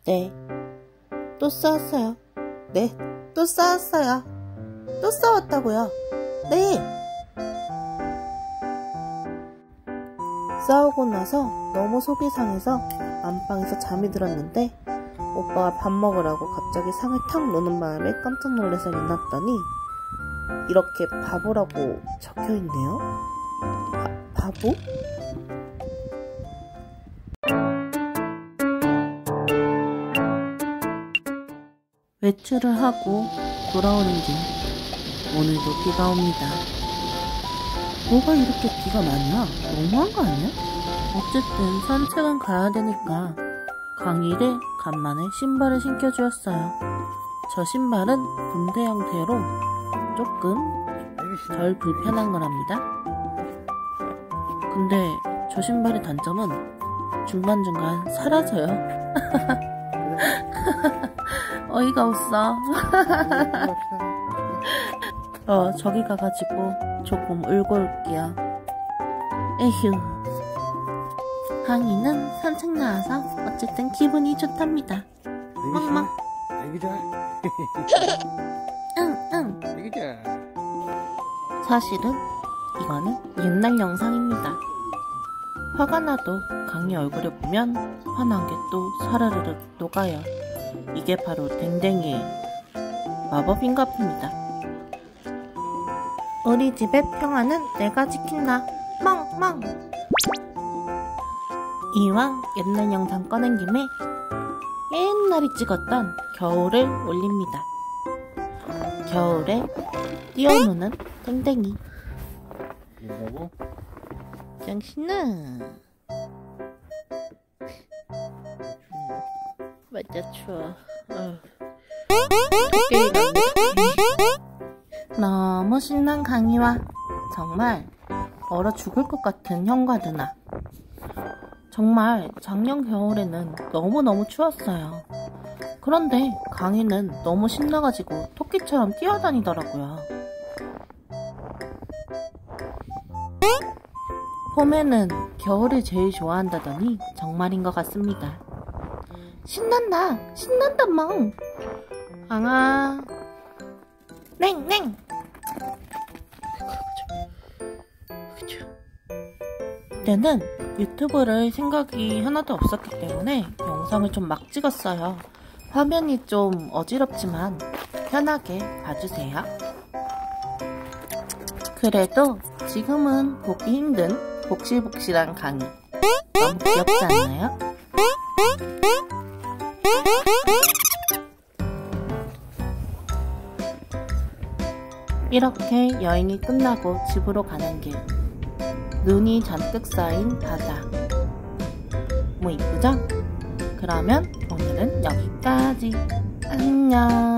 네. 또 싸웠어요. 네. 또 싸웠어요. 또 싸웠다고요. 네. 싸우고 나서 너무 속이 상해서 안방에서 잠이 들었는데 오빠가 밥 먹으라고 갑자기 상을 탁 놓는 바람에 깜짝 놀라서 일어났더니 이렇게 바보라고 적혀있네요. 바보? 외출을 하고 돌아오는 길 오늘도 비가 옵니다. 뭐가 이렇게 비가 많이 와? 너무한 거 아니야? 어쨌든 산책은 가야 되니까 강일에 간만에 신발을 신겨주었어요. 저 신발은 군대 형태로 조금 덜 불편한 거랍니다. 근데 저 신발의 단점은 중간중간 사라져요. 어이가 없어. 저기 가가지고 조금 울고 올게요. 에휴. 강이는 산책 나와서 어쨌든 기분이 좋답니다. 멍멍. 애기자. 응. 애기자. 사실은 이거는 옛날 영상입니다. 화가 나도 강이 얼굴을 보면 화난 게 또 사르르르 녹아요. 이게 바로 댕댕이의 마법인가 봅니다. 우리 집의 평화는 내가 지킨다. 멍멍. 이왕 옛날 영상 꺼낸 김에 옛날에 찍었던 겨울을 올립니다. 겨울에 뛰어노는 댕댕이. 뭐라고? 정신아. 맞아 추워. 너무 신난 강이와 정말 얼어 죽을 것 같은 형과 누나. 정말 작년 겨울에는 너무너무 추웠어요. 그런데 강이는 너무 신나가지고 토끼처럼 뛰어다니더라고요. 봄에는 겨울을 제일 좋아한다더니 정말인 것 같습니다. 신난다 멍. 강아 냉. 그때는 유튜브를 생각이 하나도 없었기 때문에 영상을 좀 막 찍었어요. 화면이 좀 어지럽지만 편하게 봐주세요. 그래도 지금은 보기 힘든 복실복실한 강이 너무 귀엽지 않나요? 이렇게 여행이 끝나고 집으로 가는 길. 눈이 잔뜩 쌓인 바다. 뭐 이쁘죠? 그러면 오늘은 여기까지. 안녕.